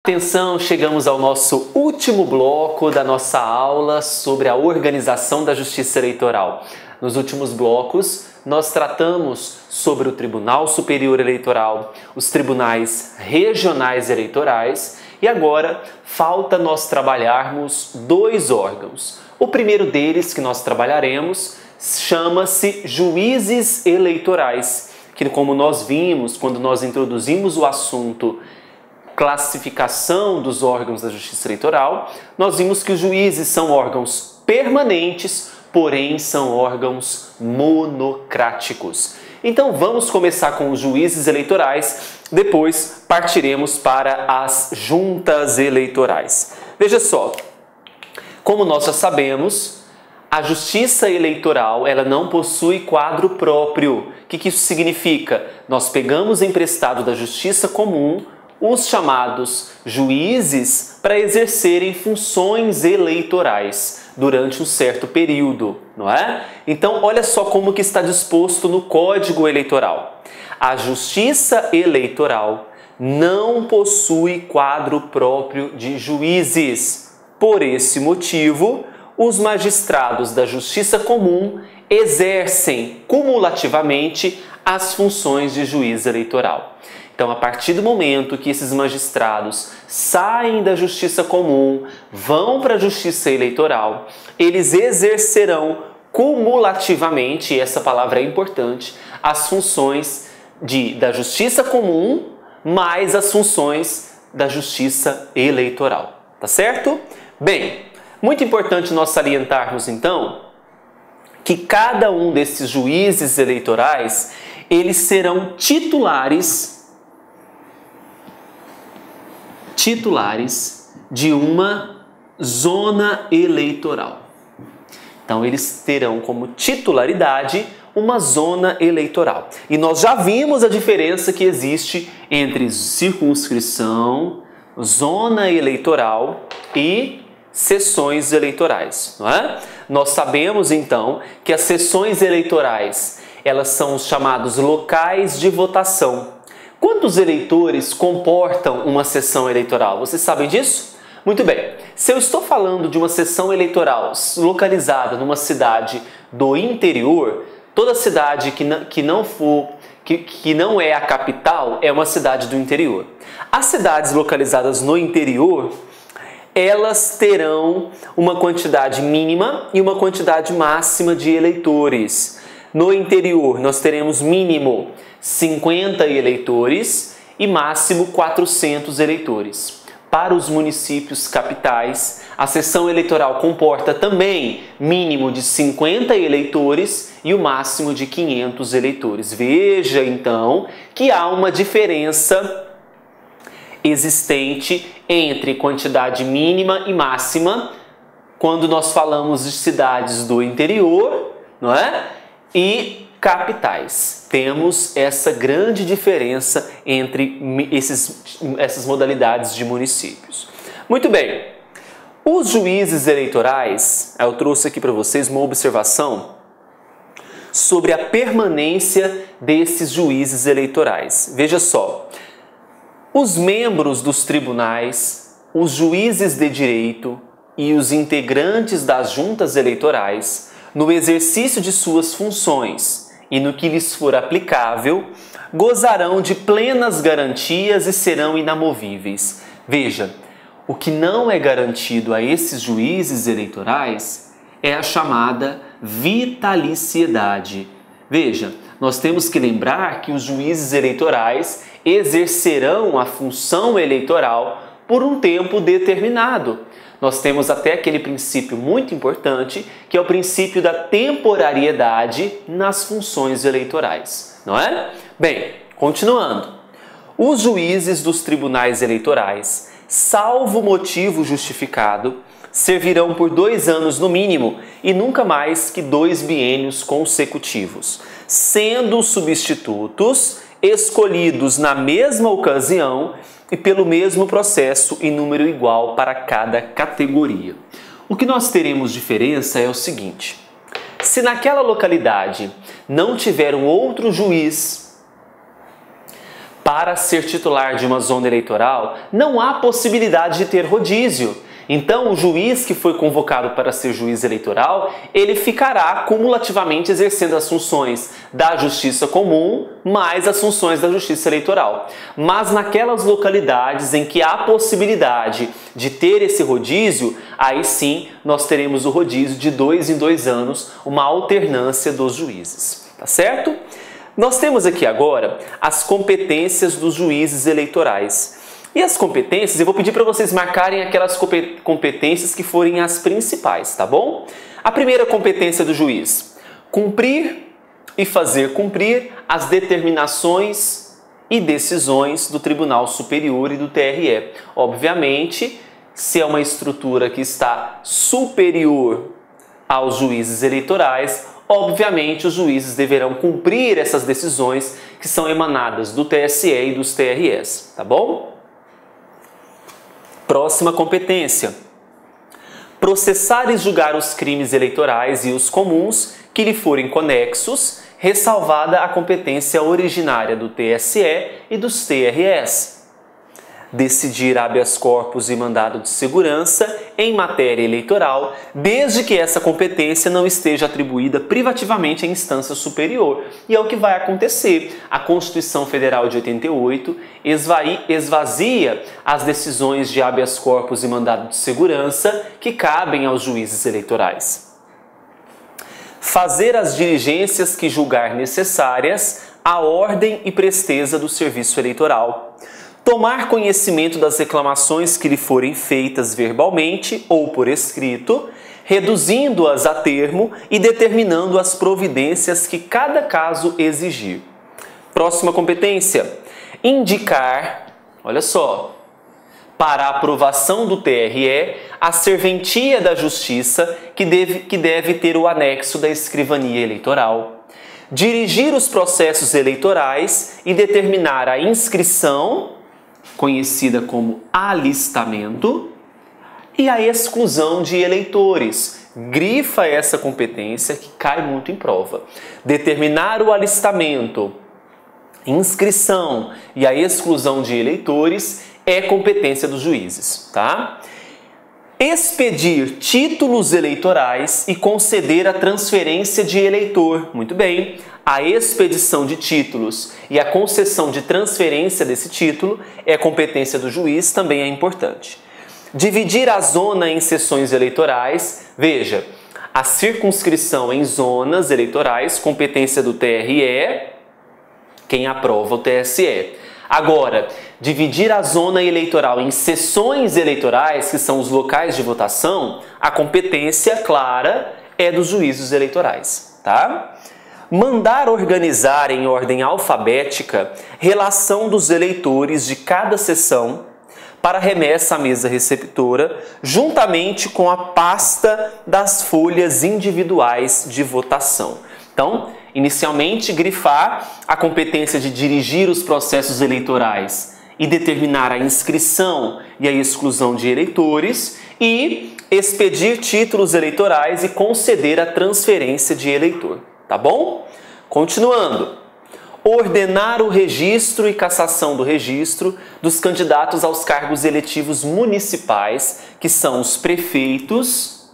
Atenção, chegamos ao nosso último bloco da nossa aula sobre a organização da Justiça Eleitoral. Nos últimos blocos, nós tratamos sobre o Tribunal Superior Eleitoral, os tribunais regionais eleitorais e agora falta nós trabalharmos dois órgãos. O primeiro deles que nós trabalharemos chama-se juízes eleitorais, que como nós vimos quando nós introduzimos o assunto classificação dos órgãos da Justiça Eleitoral, nós vimos que os juízes são órgãos permanentes, porém são órgãos monocráticos. Então vamos começar com os juízes eleitorais, depois partiremos para as juntas eleitorais. Veja só, como nós já sabemos, a Justiça Eleitoral ela não possui quadro próprio. O que isso significa? Nós pegamos emprestado da Justiça Comum os chamados juízes para exercerem funções eleitorais durante um certo período, não é? Então, olha só como que está disposto no Código Eleitoral. A Justiça Eleitoral não possui quadro próprio de juízes. Por esse motivo, os magistrados da Justiça Comum exercem cumulativamente as funções de juiz eleitoral. Então, a partir do momento que esses magistrados saem da Justiça Comum, vão para a Justiça Eleitoral, eles exercerão cumulativamente, e essa palavra é importante, as funções da Justiça Comum mais as funções da Justiça Eleitoral. Tá certo? Bem, muito importante nós salientarmos então que cada um desses juízes eleitorais, eles serão titulares de uma zona eleitoral. Então, eles terão como titularidade uma zona eleitoral. E nós já vimos a diferença que existe entre circunscrição, zona eleitoral e sessões eleitorais, não é? Nós sabemos, então, que as sessões eleitorais, elas são os chamados locais de votação. Quantos eleitores comportam uma sessão eleitoral? Vocês sabem disso? Muito bem. Se eu estou falando de uma sessão eleitoral localizada numa cidade do interior, toda cidade que não é a capital é uma cidade do interior. As cidades localizadas no interior, elas terão uma quantidade mínima e uma quantidade máxima de eleitores. No interior, nós teremos mínimo 50 eleitores e máximo 400 eleitores. Para os municípios capitais, a sessão eleitoral comporta também mínimo de 50 eleitores e o máximo de 500 eleitores. Veja, então, que há uma diferença existente entre quantidade mínima e máxima quando nós falamos de cidades do interior, não é? E capitais. Temos essa grande diferença entre essas modalidades de municípios. Muito bem, os juízes eleitorais, eu trouxe aqui para vocês uma observação sobre a permanência desses juízes eleitorais. Veja só, os membros dos tribunais, os juízes de direito e os integrantes das juntas eleitorais, no exercício de suas funções e no que lhes for aplicável, gozarão de plenas garantias e serão inamovíveis. Veja, o que não é garantido a esses juízes eleitorais é a chamada vitaliciedade. Veja, nós temos que lembrar que os juízes eleitorais exercerão a função eleitoral por um tempo determinado. Nós temos até aquele princípio muito importante, que é o princípio da temporariedade nas funções eleitorais, não é? Bem, continuando. Os juízes dos tribunais eleitorais, salvo motivo justificado, servirão por 2 anos no mínimo e nunca mais que 2 biênios consecutivos, sendo substitutos escolhidos na mesma ocasião e pelo mesmo processo em número igual para cada categoria. O que nós teremos diferença é o seguinte: se naquela localidade não tiver um outro juiz Para ser titular de uma zona eleitoral, não há possibilidade de ter rodízio. Então, o juiz que foi convocado para ser juiz eleitoral, ele ficará cumulativamente exercendo as funções da Justiça Comum mais as funções da Justiça Eleitoral. Mas naquelas localidades em que há possibilidade de ter esse rodízio, aí sim nós teremos o rodízio de 2 em 2 anos, uma alternância dos juízes. Tá certo? Nós temos aqui agora as competências dos juízes eleitorais. E as competências, eu vou pedir para vocês marcarem aquelas competências que forem as principais, tá bom? A primeira competência do juiz: cumprir e fazer cumprir as determinações e decisões do Tribunal Superior e do TRE. Obviamente, se é uma estrutura que está superior aos juízes eleitorais, obviamente os juízes deverão cumprir essas decisões que são emanadas do TSE e dos TREs, tá bom? Próxima competência: processar e julgar os crimes eleitorais e os comuns que lhe forem conexos, ressalvada a competência originária do TSE e dos TREs. Decidir habeas corpus e mandado de segurança em matéria eleitoral, desde que essa competência não esteja atribuída privativamente à instância superior. E é o que vai acontecer. A Constituição Federal de 88 esvazia as decisões de habeas corpus e mandado de segurança que cabem aos juízes eleitorais. Fazer as diligências que julgar necessárias à ordem e presteza do serviço eleitoral. Tomar conhecimento das reclamações que lhe forem feitas verbalmente ou por escrito, reduzindo-as a termo e determinando as providências que cada caso exigir. Próxima competência: indicar, olha só, para a aprovação do TRE, a serventia da Justiça que deve ter o anexo da escrivania eleitoral. Dirigir os processos eleitorais e determinar a inscrição, conhecida como alistamento, e a exclusão de eleitores. Grifa essa competência que cai muito em prova. Determinar o alistamento, inscrição e a exclusão de eleitores é competência dos juízes, tá? Expedir títulos eleitorais e conceder a transferência de eleitor. Muito bem. A expedição de títulos e a concessão de transferência desse título é competência do juiz, também é importante. Dividir a zona em seções eleitorais. Veja, a circunscrição em zonas eleitorais, competência do TRE, quem aprova o TSE. Agora, dividir a zona eleitoral em seções eleitorais, que são os locais de votação, a competência clara é dos juízes eleitorais, tá? Mandar organizar em ordem alfabética relação dos eleitores de cada seção para remessa à mesa receptora, juntamente com a pasta das folhas individuais de votação. Então, inicialmente, grifar a competência de dirigir os processos eleitorais e determinar a inscrição e a exclusão de eleitores e expedir títulos eleitorais e conceder a transferência de eleitor. Tá bom? Continuando. Ordenar o registro e cassação do registro dos candidatos aos cargos eletivos municipais, que são os prefeitos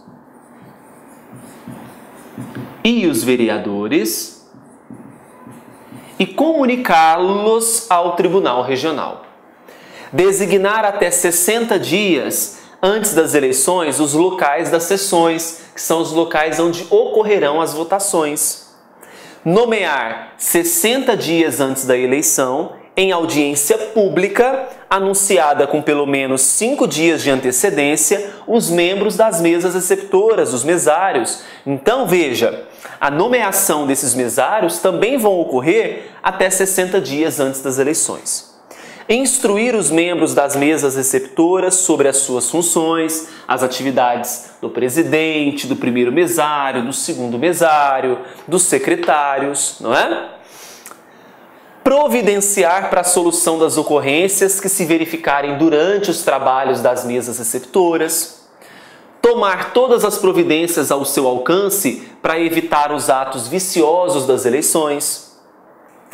e os vereadores, e comunicá-los ao Tribunal Regional. Designar até 60 dias antes das eleições os locais das sessões, que são os locais onde ocorrerão as votações. Nomear 60 dias antes da eleição, em audiência pública, anunciada com pelo menos 5 dias de antecedência, os membros das mesas receptoras, os mesários. Então, veja, a nomeação desses mesários também vão ocorrer até 60 dias antes das eleições. Instruir os membros das mesas receptoras sobre as suas funções, as atividades do presidente, do primeiro mesário, do segundo mesário, dos secretários, não é? Providenciar para a solução das ocorrências que se verificarem durante os trabalhos das mesas receptoras. Tomar todas as providências ao seu alcance para evitar os atos viciosos das eleições.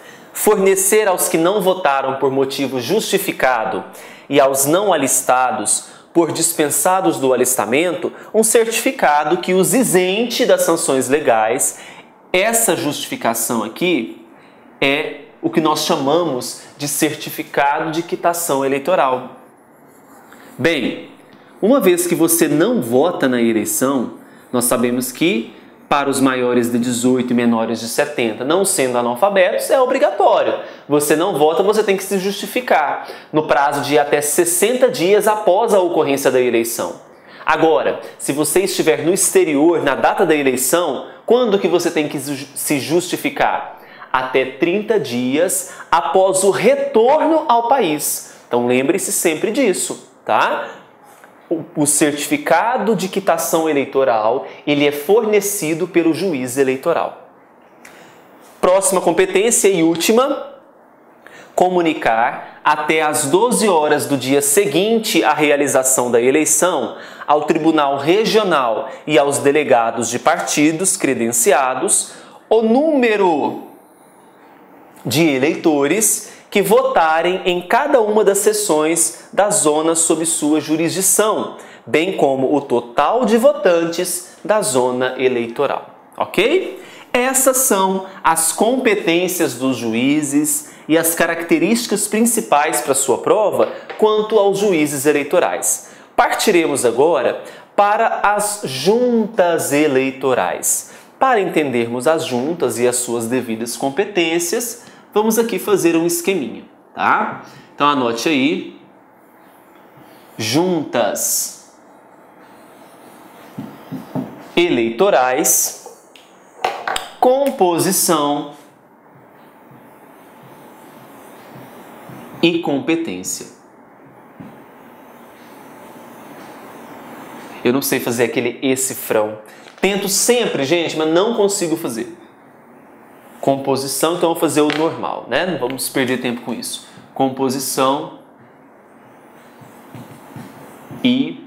fornecer aos que não votaram por motivo justificado e aos não alistados por dispensados do alistamento um certificado que os isente das sanções legais. Essa justificação aqui é o que nós chamamos de certificado de quitação eleitoral. Bem, uma vez que você não vota na eleição, nós sabemos que para os maiores de 18 e menores de 70, não sendo analfabetos, é obrigatório. Você não vota, você tem que se justificar no prazo de até 60 dias após a ocorrência da eleição. Agora, se você estiver no exterior na data da eleição, quando que você tem que se justificar? Até 30 dias após o retorno ao país. Então lembre-se sempre disso, tá? O certificado de quitação eleitoral, ele é fornecido pelo juiz eleitoral. Próxima competência e última, comunicar até às 12 horas do dia seguinte à realização da eleição ao Tribunal Regional e aos delegados de partidos credenciados o número de eleitores que votarem em cada uma das seções das zonas sob sua jurisdição, bem como o total de votantes da zona eleitoral. Ok? Essas são as competências dos juízes e as características principais para sua prova quanto aos juízes eleitorais. Partiremos agora para as juntas eleitorais. Para entendermos as juntas e as suas devidas competências, vamos aqui fazer um esqueminha, tá? Então anote aí, juntas eleitorais, composição e competência. Eu não sei fazer aquele cifrão. Tento sempre, gente, mas não consigo fazer. Composição, então eu vou fazer o normal, né? Não vamos perder tempo com isso. Composição e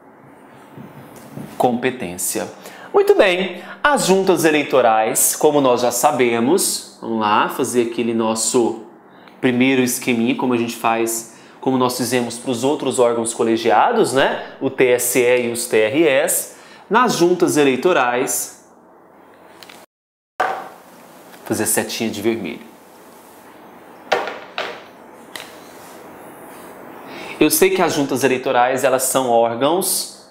competência. Muito bem, as juntas eleitorais, como nós já sabemos, vamos lá fazer aquele nosso primeiro esqueminha, como a gente faz, como nós fizemos para os outros órgãos colegiados, né? O TSE e os TRS. Nas juntas eleitorais, fazer setinha de vermelho. Eu sei que as juntas eleitorais, elas são órgãos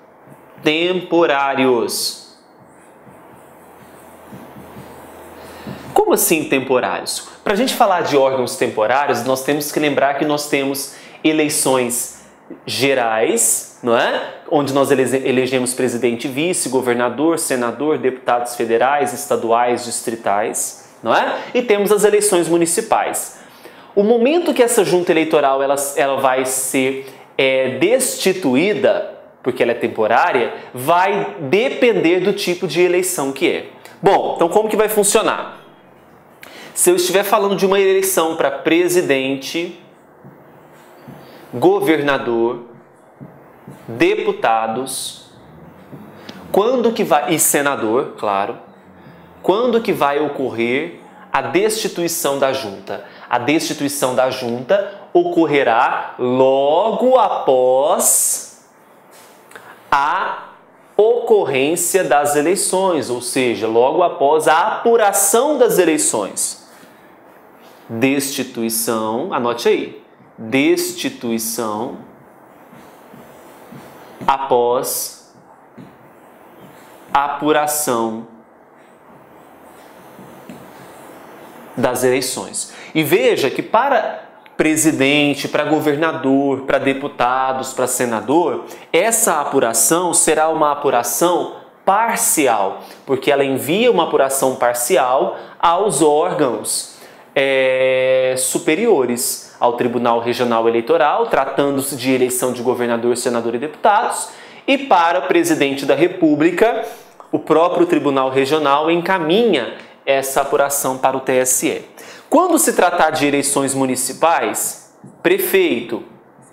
temporários. Como assim temporários? Para a gente falar de órgãos temporários, nós temos que lembrar que nós temos eleições gerais, não é? Onde nós elegemos presidente, vice, governador, senador, deputados federais, estaduais, distritais, não é? E temos as eleições municipais. O momento que essa junta eleitoral ela vai ser destituída, porque ela é temporária, vai depender do tipo de eleição que é. Bom, então como que vai funcionar? Se eu estiver falando de uma eleição para presidente, governador, deputados, quando que vai, e senador, claro, quando que vai ocorrer a destituição da junta? A destituição da junta ocorrerá logo após a ocorrência das eleições, ou seja, logo após a apuração das eleições. Destituição, anote aí, destituição após a apuração das eleições. E veja que para presidente, para governador, para deputados, para senador, essa apuração será uma apuração parcial, porque ela envia uma apuração parcial aos órgãos superiores, ao Tribunal Regional Eleitoral, tratando-se de eleição de governador, senador e deputados, e para o presidente da República, o próprio Tribunal Regional encaminha essa apuração para o TSE. Quando se tratar de eleições municipais, prefeito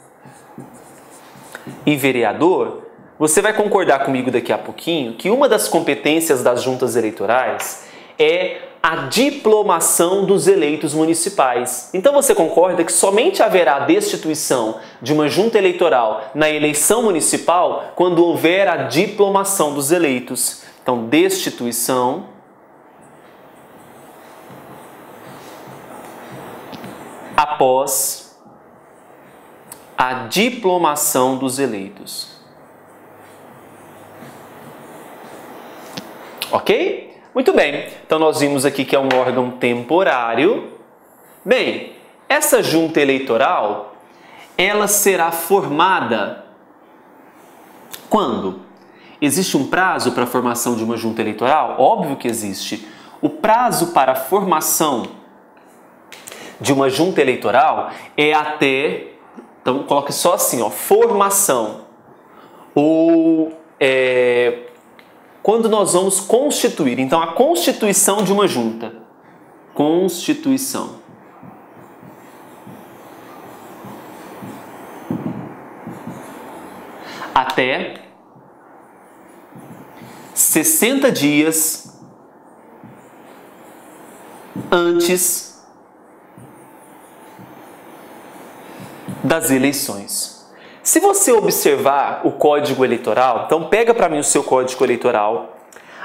e vereador, você vai concordar comigo daqui a pouquinho que uma das competências das juntas eleitorais é a diplomação dos eleitos municipais. Então você concorda que somente haverá destituição de uma junta eleitoral na eleição municipal quando houver a diplomação dos eleitos. Então, destituição após a diplomação dos eleitos. Ok? Muito bem. Então, nós vimos aqui que é um órgão temporário. Bem, essa junta eleitoral, ela será formada quando? Existe um prazo para a formação de uma junta eleitoral? Óbvio que existe. O prazo para a formação de uma junta eleitoral é até, então coloque só assim, ó, formação, ou quando nós vamos constituir, então a constituição de uma junta, constituição. Até 60 dias antes das eleições. Se você observar o Código Eleitoral, então pega para mim o seu Código Eleitoral,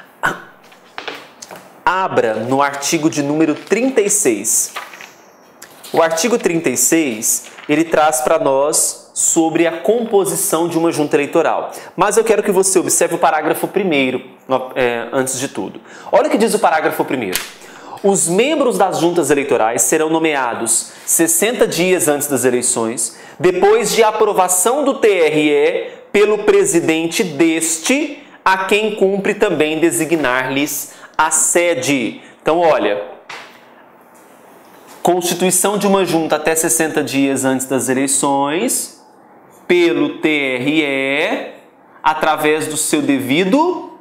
abra no artigo de número 36. O artigo 36, ele traz para nós sobre a composição de uma junta eleitoral. Mas eu quero que você observe o parágrafo 1º, antes de tudo. Olha o que diz o parágrafo 1º. Os membros das juntas eleitorais serão nomeados 60 dias antes das eleições, depois de aprovação do TRE pelo presidente deste, a quem cumpre também designar-lhes a sede. Então, olha, constituição de uma junta até 60 dias antes das eleições, pelo TRE, através do seu devido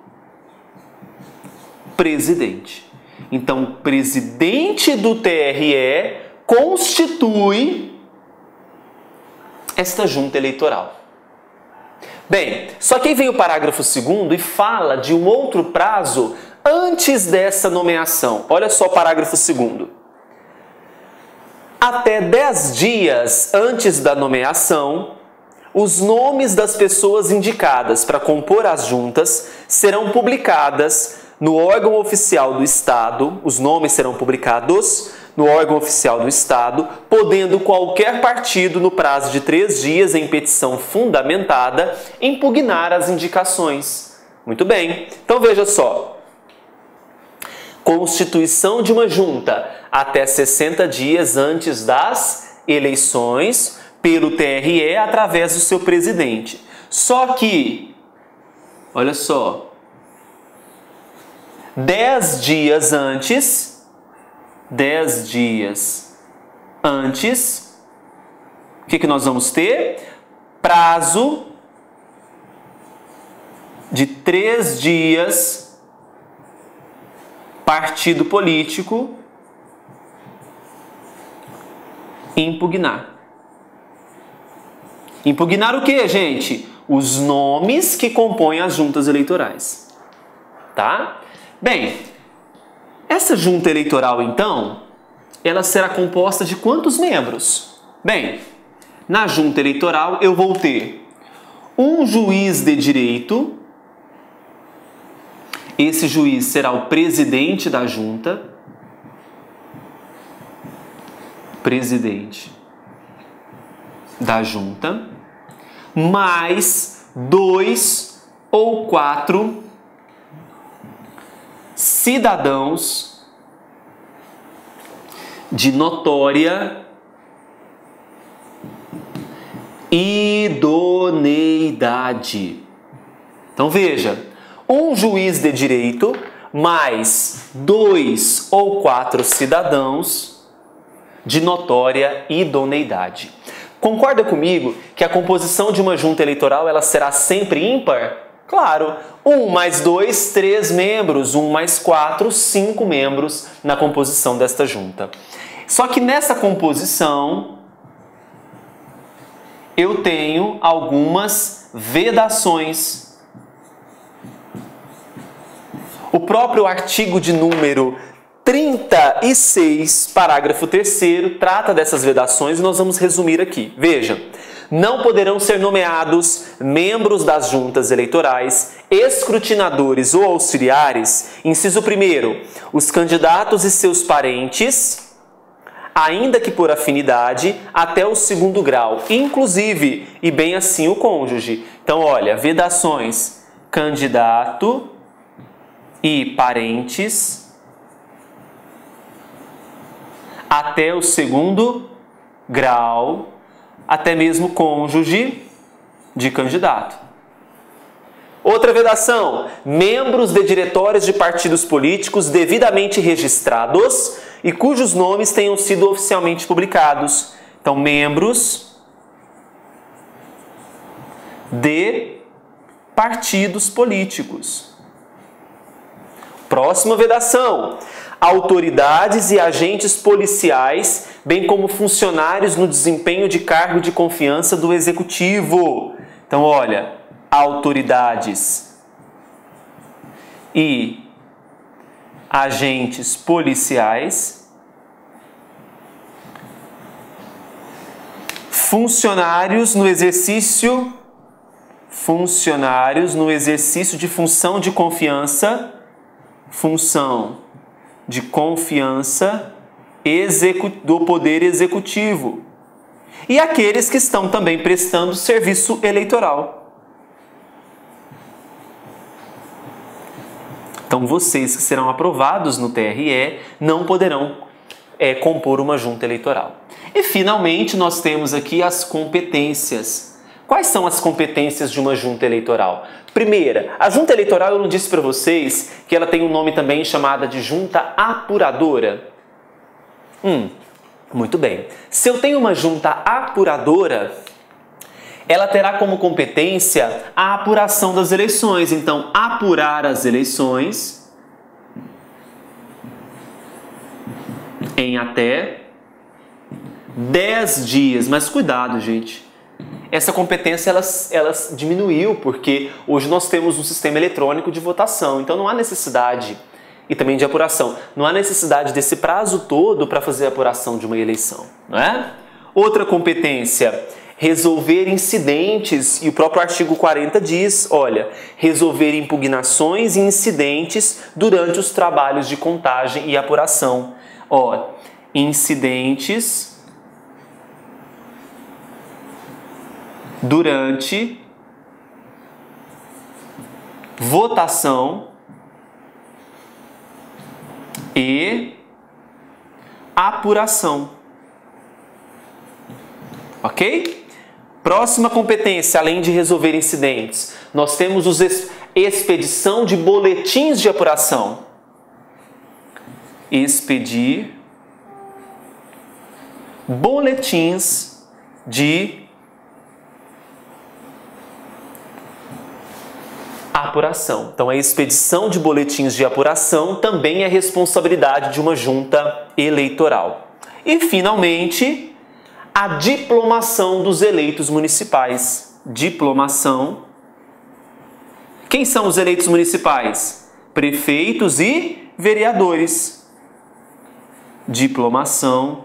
presidente. Então, o presidente do TRE constitui esta junta eleitoral. Bem, só que aí vem o parágrafo 2º e fala de um outro prazo antes dessa nomeação. Olha só o parágrafo 2º. Até 10 dias antes da nomeação, os nomes das pessoas indicadas para compor as juntas serão publicadas no órgão oficial do Estado, os nomes serão publicados no órgão oficial do Estado, podendo qualquer partido, no prazo de 3 dias, em petição fundamentada, impugnar as indicações. Muito bem. Então veja só. Constituição de uma junta até 60 dias antes das eleições, pelo TRE, através do seu presidente. Só que, olha só, 10 dias antes, o que nós vamos ter? Prazo de 3 dias, partido político impugnar. Impugnar o que, gente? Os nomes que compõem as juntas eleitorais. Tá? Bem, essa junta eleitoral, então, ela será composta de quantos membros? Bem, na junta eleitoral eu vou ter um juiz de direito. Esse juiz será o presidente da junta. Presidente da junta. Mais 2 ou 4 cidadãos de notória idoneidade. Então veja, um juiz de direito mais 2 ou 4 cidadãos de notória idoneidade. Concorda comigo que a composição de uma junta eleitoral ela será sempre ímpar? Claro, 1 mais 2, 3 membros, 1 mais 4, 5 membros na composição desta junta. Só que nessa composição eu tenho algumas vedações. O próprio artigo de número 36, parágrafo 3º, trata dessas vedações e nós vamos resumir aqui. Veja, não poderão ser nomeados membros das juntas eleitorais, escrutinadores ou auxiliares, inciso 1º, os candidatos e seus parentes, ainda que por afinidade, até o 2º grau, inclusive, e bem assim o cônjuge. Então, olha, vedações, candidato e parentes, até o 2º grau, até mesmo cônjuge de candidato. Outra vedação, membros de diretórios de partidos políticos devidamente registrados e cujos nomes tenham sido oficialmente publicados. Então, membros de partidos políticos. Próxima vedação, autoridades e agentes policiais, bem como funcionários no desempenho de cargo de confiança do Executivo. Então, olha, autoridades e agentes policiais, funcionários no exercício de função de confiança, do Poder Executivo, e aqueles que estão também prestando serviço eleitoral. Então, vocês que serão aprovados no TRE não poderão compor uma junta eleitoral. E, finalmente, nós temos aqui as competências. Quais são as competências de uma junta eleitoral? Primeira, a junta eleitoral, eu não disse para vocês que ela tem um nome também chamada de junta apuradora? Muito bem. Se eu tenho uma junta apuradora, ela terá como competência a apuração das eleições. Então, apurar as eleições em até 10 dias. Mas cuidado, gente. Essa competência ela diminuiu porque hoje nós temos um sistema eletrônico de votação. Então, não há necessidade, e também de apuração, não há necessidade desse prazo todo para fazer a apuração de uma eleição, não é? Outra competência, resolver incidentes, e o próprio artigo 40 diz, olha, resolver impugnações e incidentes durante os trabalhos de contagem e apuração. Ó, incidentes durante votação e apuração. Ok? Próxima competência, além de resolver incidentes, nós temos os expedição de boletins de apuração. Expedir boletins de apuração. Então, a expedição de boletins de apuração também é responsabilidade de uma junta eleitoral. E, finalmente, a diplomação dos eleitos municipais. Diplomação. Quem são os eleitos municipais? Prefeitos e vereadores. Diplomação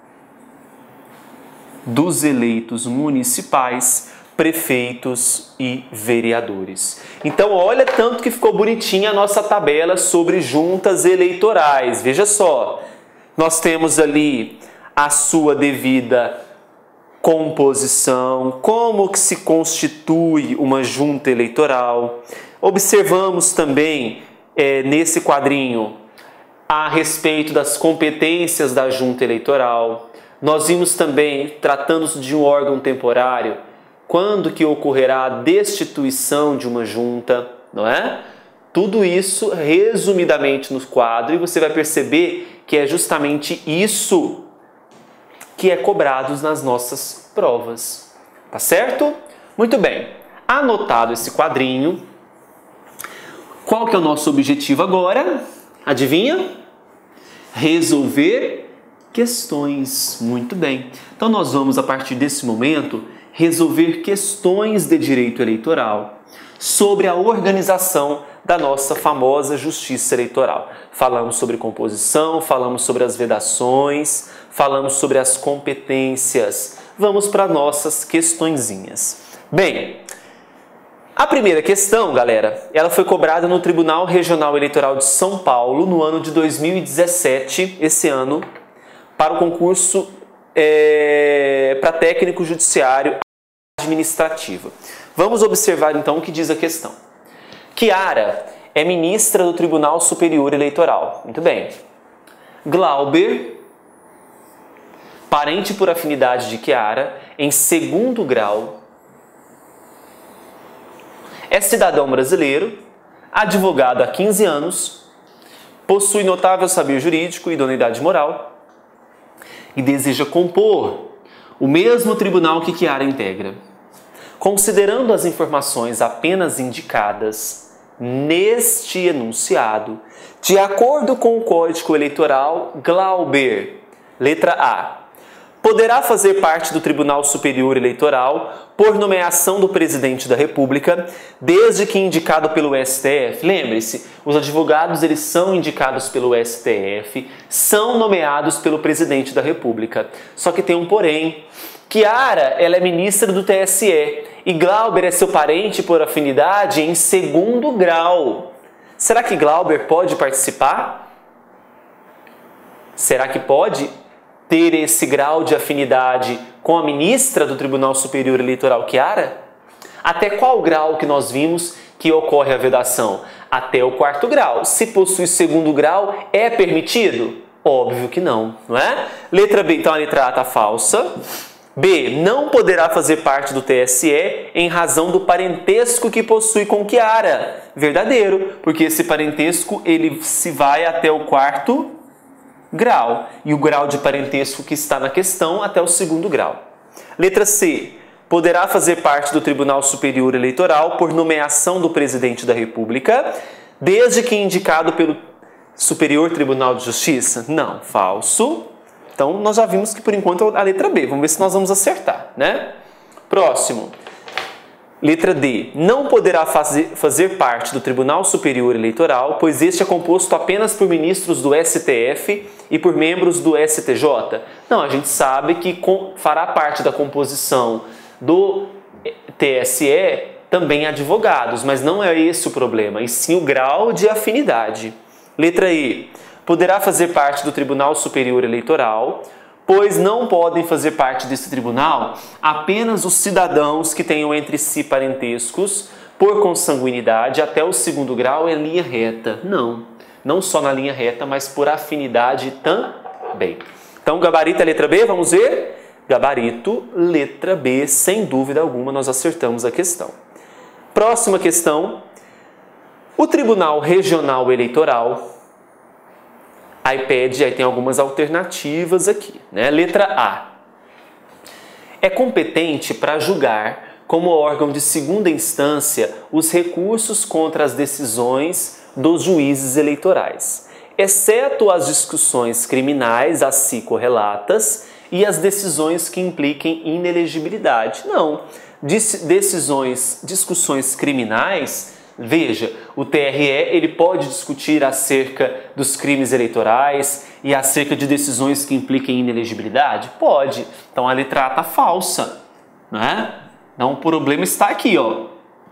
dos eleitos municipais, prefeitos e vereadores. Então, olha tanto que ficou bonitinha a nossa tabela sobre juntas eleitorais. Veja só, nós temos ali a sua devida composição, como que se constitui uma junta eleitoral. Observamos também nesse quadrinho a respeito das competências da junta eleitoral. Nós vimos também, tratando-se de um órgão temporário, quando que ocorrerá a destituição de uma junta, não é? Tudo isso resumidamente no quadro, e você vai perceber que é justamente isso que é cobrado nas nossas provas. Tá certo? Muito bem. Anotado esse quadrinho, qual que é o nosso objetivo agora? Adivinha? Resolver questões. Muito bem. Então nós vamos, a partir desse momento, resolver questões de direito eleitoral. sobre a organização da nossa famosa Justiça Eleitoral. Falamos sobre composição, falamos sobre as vedações, falamos sobre as competências. Vamos para nossas questõezinhas. Bem, a primeira questão, galera, ela foi cobrada no Tribunal Regional Eleitoral de São Paulo no ano de 2017, esse ano, para o concurso para técnico judiciário administrativo. Vamos observar então o que diz a questão. Chiara é ministra do Tribunal Superior Eleitoral. Muito bem. Glauber, parente por afinidade de Chiara, em segundo grau, é cidadão brasileiro, advogado há 15 anos, possui notável saber jurídico e idoneidade moral e deseja compor o mesmo tribunal que Chiara integra. Considerando as informações apenas indicadas neste enunciado, de acordo com o Código Eleitoral, Glauber, letra A, poderá fazer parte do Tribunal Superior Eleitoral por nomeação do Presidente da República, desde que indicado pelo STF. Lembre-se, os advogados eles são indicados pelo STF, são nomeados pelo Presidente da República. Só que tem um porém. Chiara, ela é ministra do TSE e Glauber é seu parente por afinidade em segundo grau. Será que Glauber pode participar? Será que pode ter esse grau de afinidade com a ministra do Tribunal Superior Eleitoral, Chiara? Até qual grau que nós vimos que ocorre a vedação? Até o 4º grau. Se possui segundo grau, é permitido? Óbvio que não, não é? Letra B, então a letra A está falsa. B, não poderá fazer parte do TSE em razão do parentesco que possui com Chiara. Verdadeiro, porque esse parentesco ele se vai até o 4º grau e o grau de parentesco que está na questão até o 2º grau. Letra C, poderá fazer parte do Tribunal Superior Eleitoral por nomeação do Presidente da República, desde que indicado pelo Superior Tribunal de Justiça? Não, falso. Então, nós já vimos que, por enquanto, a letra B. Vamos ver se nós vamos acertar, né? Próximo. Letra D. Não poderá fazer parte do Tribunal Superior Eleitoral, pois este é composto apenas por ministros do STF e por membros do STJ. Não, a gente sabe que fará parte da composição do TSE também advogados, mas não é esse o problema, e sim o grau de afinidade. Letra E. Poderá fazer parte do Tribunal Superior Eleitoral, pois não podem fazer parte desse tribunal apenas os cidadãos que tenham entre si parentescos por consanguinidade até o 2º grau em linha reta. Não, não só na linha reta, mas por afinidade também. Então, gabarito é letra B, vamos ver? Gabarito, letra B, sem dúvida alguma, nós acertamos a questão. Próxima questão. O Tribunal Regional Eleitoral, aí tem algumas alternativas aqui, né? Letra A. É competente para julgar, como órgão de segunda instância, os recursos contra as decisões dos juízes eleitorais, exceto as discussões criminais a si correlatas e as decisões que impliquem inelegibilidade. Não. Discussões criminais. Veja, o TRE ele pode discutir acerca dos crimes eleitorais e acerca de decisões que impliquem inelegibilidade? Pode. Então a letra A está falsa, né? Então o problema está aqui, ó.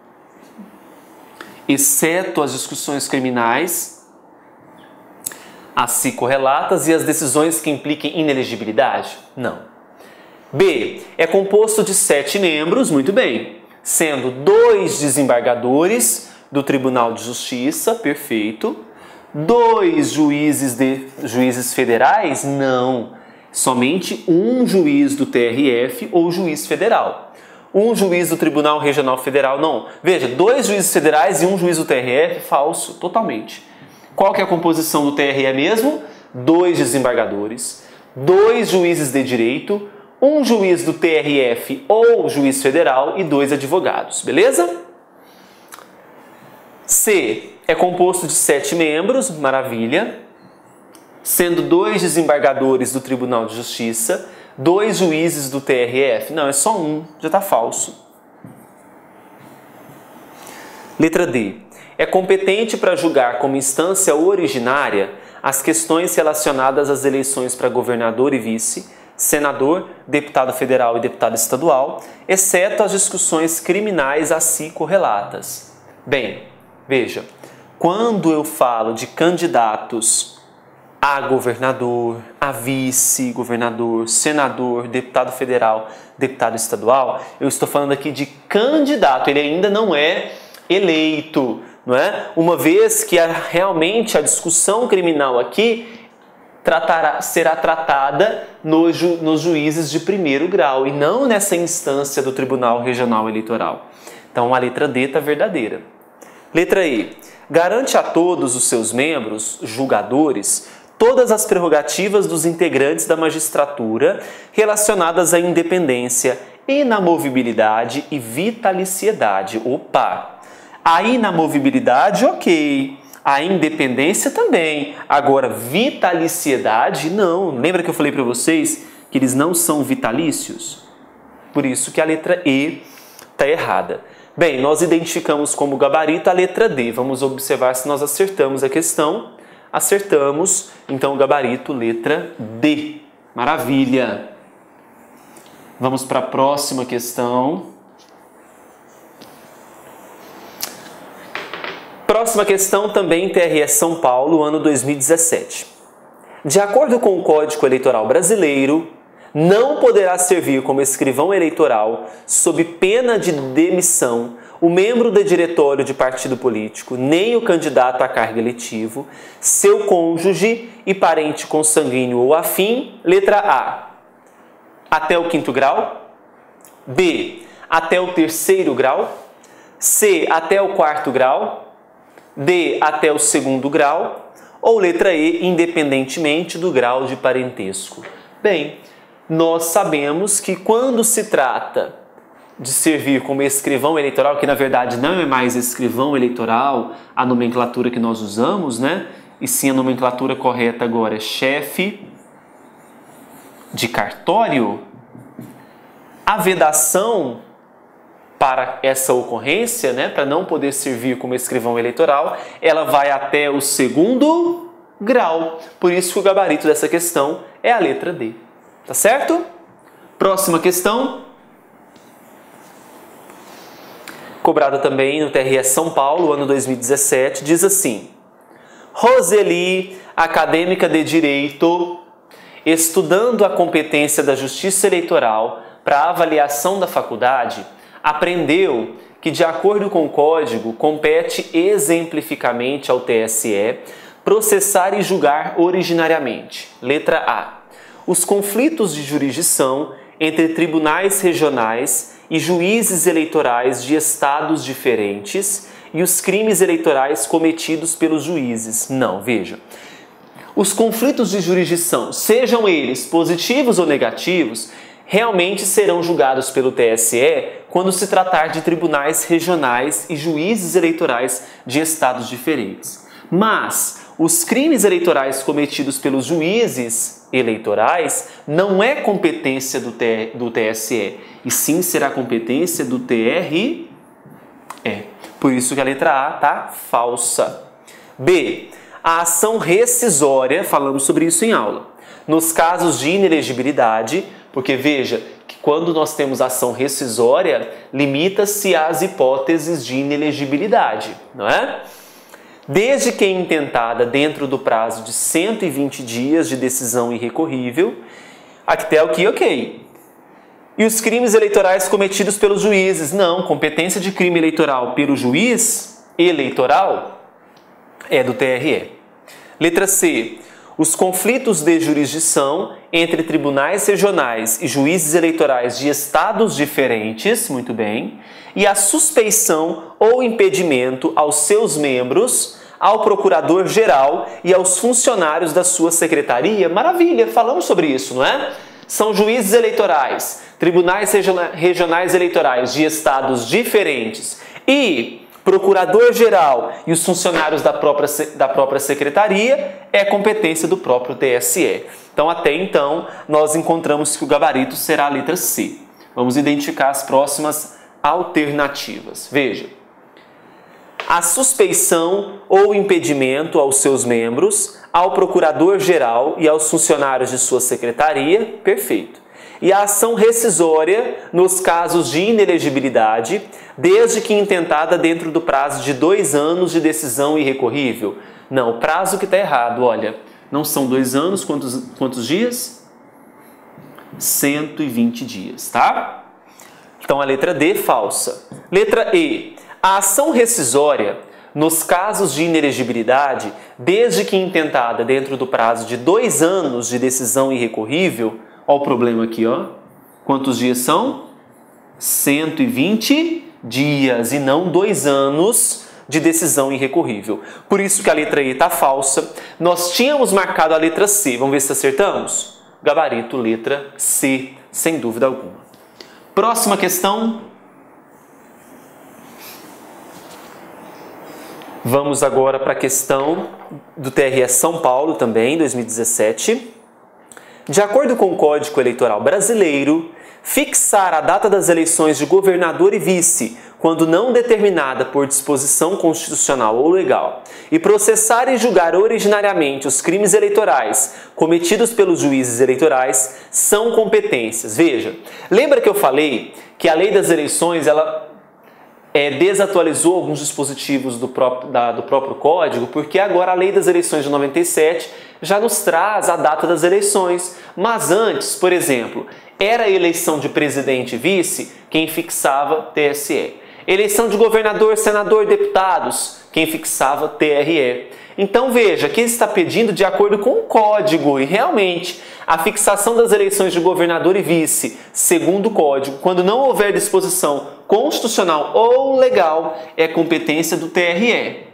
Exceto as discussões criminais a si correlatas e as decisões que impliquem inelegibilidade? Não. B. É composto de 7 membros, muito bem, sendo 2 desembargadores do Tribunal de Justiça, perfeito. 2 juízes federais? Não. Somente um juiz do TRF ou juiz federal. Um juiz do Tribunal Regional Federal? Não. Veja, 2 juízes federais e um juiz do TRF? Falso, totalmente. Qual que é a composição do TRE mesmo? 2 desembargadores, 2 juízes de direito, um juiz do TRF ou juiz federal e 2 advogados, beleza? C. É composto de 7 membros, maravilha, sendo 2 desembargadores do Tribunal de Justiça, 2 juízes do TRF. Não, é só um, já está falso. Letra D. É competente para julgar como instância originária as questões relacionadas às eleições para governador e vice, senador, deputado federal e deputado estadual, exceto as discussões criminais a si correlatas. Bem, veja, quando eu falo de candidatos a governador, a vice-governador, senador, deputado federal, deputado estadual, eu estou falando aqui de candidato, ele ainda não é eleito, não é? Uma vez que realmente a discussão criminal aqui será tratada nos juízes de primeiro grau e não nessa instância do Tribunal Regional Eleitoral. Então a letra D está verdadeira. Letra E. Garante a todos os seus membros, julgadores, todas as prerrogativas dos integrantes da magistratura relacionadas à independência, inamovibilidade e vitaliciedade. Opa! A inamovibilidade, ok. A independência também. Agora, vitaliciedade, não. Lembra que eu falei para vocês que eles não são vitalícios? Por isso que a letra E está errada. Bem, nós identificamos como gabarito a letra D. Vamos observar se nós acertamos a questão. Acertamos, então o gabarito letra D. Maravilha! Vamos para a próxima questão. Próxima questão também TRE São Paulo, ano 2017. De acordo com o Código Eleitoral Brasileiro, não poderá servir como escrivão eleitoral, sob pena de demissão, o membro do diretório de partido político, nem o candidato a cargo eletivo, seu cônjuge e parente consanguíneo ou afim. Letra A. Até o 5º grau. B. Até o 3º grau. C. Até o 4º grau. D, até o 2º grau, ou letra E, independentemente do grau de parentesco. Bem, nós sabemos que quando se trata de servir como escrivão eleitoral, que na verdade não é mais escrivão eleitoral, a nomenclatura que nós usamos, né? E sim a nomenclatura correta agora é chefe de cartório, a vedação para essa ocorrência, né, para não poder servir como escrivão eleitoral, ela vai até o 2º grau. Por isso que o gabarito dessa questão é a letra D. Tá certo? Próxima questão. Cobrada também no TRE São Paulo, ano 2017, diz assim: Roseli, acadêmica de Direito, estudando a competência da Justiça Eleitoral para avaliação da faculdade, aprendeu que, de acordo com o Código, compete exemplificamente ao TSE processar e julgar originariamente. Letra A. Os conflitos de jurisdição entre tribunais regionais e juízes eleitorais de estados diferentes e os crimes eleitorais cometidos pelos juízes. Não, veja. Os conflitos de jurisdição, sejam eles positivos ou negativos, realmente serão julgados pelo TSE quando se tratar de tribunais regionais e juízes eleitorais de estados diferentes. Mas os crimes eleitorais cometidos pelos juízes eleitorais não é competência do TSE, e sim será competência do TRE. Por isso que a letra A está falsa. B. A ação rescisória, falamos sobre isso em aula. Nos casos de inelegibilidade, porque veja que quando nós temos ação rescisória, limita-se às hipóteses de inelegibilidade, não é? Desde que intentada dentro do prazo de 120 dias de decisão irrecorrível, até o que, ok. E os crimes eleitorais cometidos pelos juízes? Não, competência de crime eleitoral pelo juiz eleitoral é do TRE. Letra C. Os conflitos de jurisdição entre tribunais regionais e juízes eleitorais de estados diferentes, muito bem, e a suspeição ou impedimento aos seus membros, ao procurador-geral e aos funcionários da sua secretaria. Maravilha, falamos sobre isso, não é? São juízes eleitorais, tribunais regionais eleitorais de estados diferentes e procurador-geral e os funcionários da própria secretaria é competência do próprio TSE. Então, até então, nós encontramos que o gabarito será a letra C. Vamos identificar as próximas alternativas. Veja. a suspeição ou impedimento aos seus membros, ao procurador-geral e aos funcionários de sua secretaria, perfeito. E a ação rescisória nos casos de inelegibilidade, desde que intentada dentro do prazo de 2 anos de decisão irrecorrível. Não, o prazo que está errado, olha, não são 2 anos, quantos dias? 120 dias, tá? Então a letra D, falsa. Letra E, a ação rescisória, nos casos de inelegibilidade, desde que intentada dentro do prazo de 2 anos de decisão irrecorrível, olha o problema aqui, ó. Quantos dias são? 120 dias e não 2 anos de decisão irrecorrível. Por isso que a letra E está falsa. Nós tínhamos marcado a letra C. Vamos ver se acertamos? Gabarito, letra C, sem dúvida alguma. Próxima questão. Vamos agora para a questão do TRE São Paulo também, 2017. De acordo com o Código Eleitoral Brasileiro, fixar a data das eleições de governador e vice, quando não determinada por disposição constitucional ou legal, e processar e julgar originariamente os crimes eleitorais cometidos pelos juízes eleitorais são competências. Veja, lembra que eu falei que a lei das eleições ela desatualizou alguns dispositivos do próprio Código, porque agora a lei das eleições de 97 já nos traz a data das eleições. Mas antes, por exemplo, era a eleição de presidente e vice quem fixava TSE. Eleição de governador, senador, deputados, quem fixava TRE. Então veja, aqui está pedindo de acordo com o Código e realmente a fixação das eleições de governador e vice, segundo o Código, quando não houver disposição constitucional ou legal, é competência do TRE.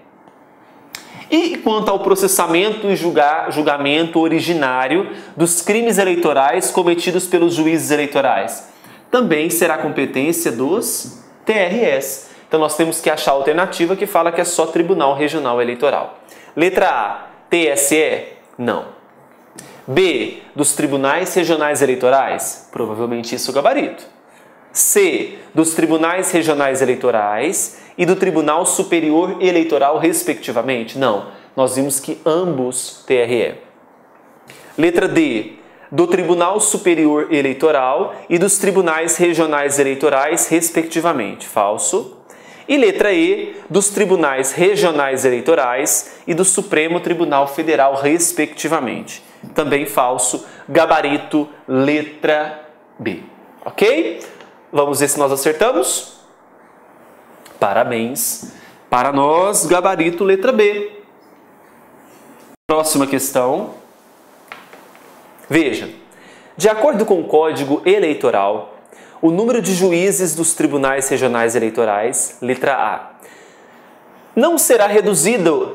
E quanto ao processamento e julgamento originário dos crimes eleitorais cometidos pelos juízes eleitorais, também será competência dos TREs. Então nós temos que achar a alternativa que fala que é só Tribunal Regional Eleitoral. Letra A, TSE? Não. B, dos Tribunais Regionais Eleitorais? Provavelmente isso é o gabarito. C, dos Tribunais Regionais Eleitorais e do Tribunal Superior Eleitoral, respectivamente? Não. Nós vimos que ambos TRE. Letra D, do Tribunal Superior Eleitoral e dos Tribunais Regionais Eleitorais, respectivamente? Falso. E letra E, dos Tribunais Regionais Eleitorais e do Supremo Tribunal Federal, respectivamente? Também falso. Gabarito, letra B. Ok? Vamos ver se nós acertamos? Parabéns para nós, gabarito, letra B. Próxima questão. Veja, de acordo com o Código Eleitoral, o número de juízes dos Tribunais Regionais Eleitorais, letra A, não será reduzido,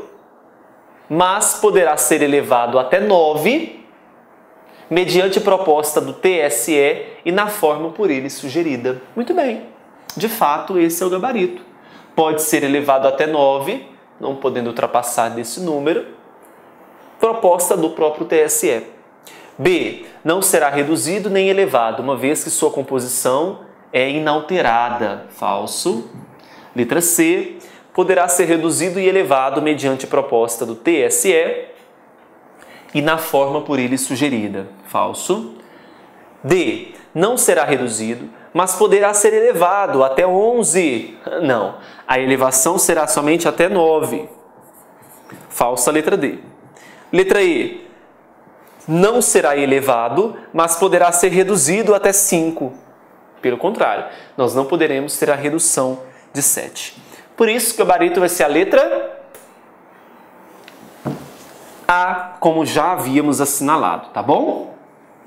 mas poderá ser elevado até 9, mediante proposta do TSE e na forma por ele sugerida. Muito bem, de fato esse é o gabarito. Pode ser elevado até 9, não podendo ultrapassar desse número, proposta do próprio TSE. B, não será reduzido nem elevado, uma vez que sua composição é inalterada. Falso. Letra C, poderá ser reduzido e elevado mediante proposta do TSE e na forma por ele sugerida. Falso. D, não será reduzido, mas poderá ser elevado até 11. Não, a elevação será somente até 9. Falsa letra D. Letra E, não será elevado, mas poderá ser reduzido até 5. Pelo contrário, nós não poderemos ter a redução de 7. Por isso, o gabarito vai ser a letra A, como já havíamos assinalado, tá bom?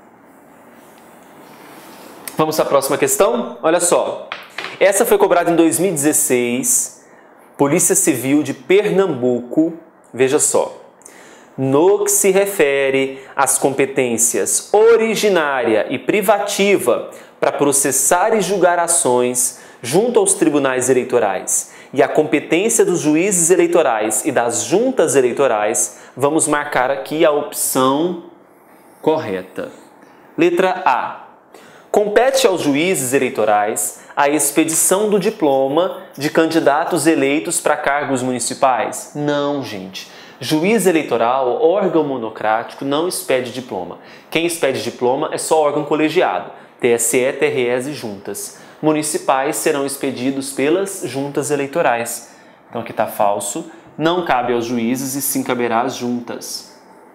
Vamos para a próxima questão? Olha só. Essa foi cobrada em 2016, Polícia Civil de Pernambuco. Veja só. No que se refere às competências originária e privativa para processar e julgar ações junto aos tribunais eleitorais e a competência dos juízes eleitorais e das juntas eleitorais, vamos marcar aqui a opção correta. Letra A. Compete aos juízes eleitorais a expedição do diploma de candidatos eleitos para cargos municipais? Não, gente. Juiz eleitoral, órgão monocrático, não expede diploma. Quem expede diploma é só órgão colegiado, TSE, TREs e juntas. Municipais serão expedidos pelas juntas eleitorais. Então aqui está falso. Não cabe aos juízes e sim caberá às juntas.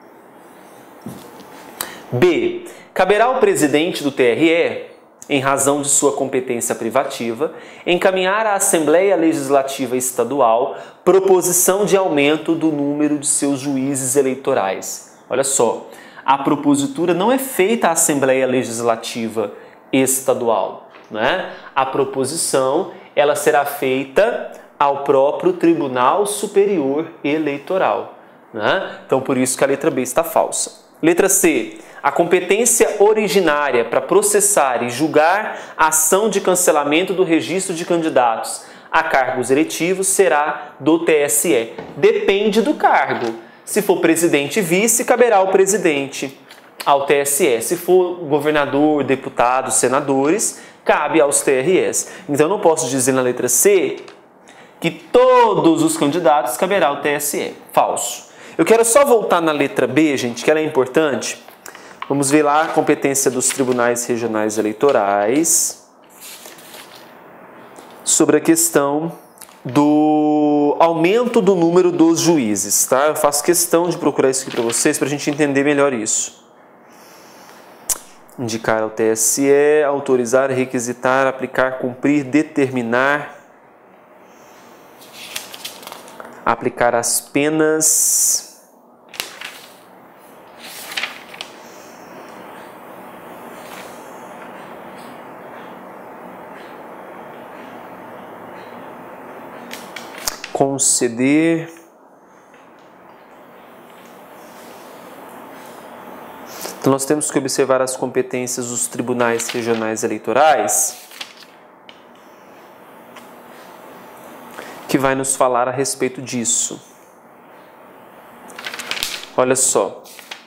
B. Caberá ao presidente do TRE, em razão de sua competência privativa, encaminhar à Assembleia Legislativa Estadual proposição de aumento do número de seus juízes eleitorais. Olha só, a propositura não é feita à Assembleia Legislativa Estadual, né? A proposição ela será feita ao próprio Tribunal Superior Eleitoral, né? Então, por isso que a letra B está falsa. Letra C. A competência originária para processar e julgar a ação de cancelamento do registro de candidatos a cargos eletivos será do TSE. Depende do cargo. Se for presidente e vice, caberá ao presidente, ao TSE. Se for governador, deputados, senadores, cabe aos TREs. Então, eu não posso dizer na letra C que todos os candidatos caberá ao TSE. Falso. Eu quero só voltar na letra B, gente, que ela é importante. Vamos ver lá a competência dos tribunais regionais eleitorais sobre a questão do aumento do número dos juízes, tá? Eu faço questão de procurar isso aqui para vocês, para a gente entender melhor isso. Indicar ao TSE, autorizar, requisitar, aplicar, cumprir, determinar, aplicar as penas, conceder, então nós temos que observar as competências dos tribunais regionais eleitorais, que vai nos falar a respeito disso. Olha só.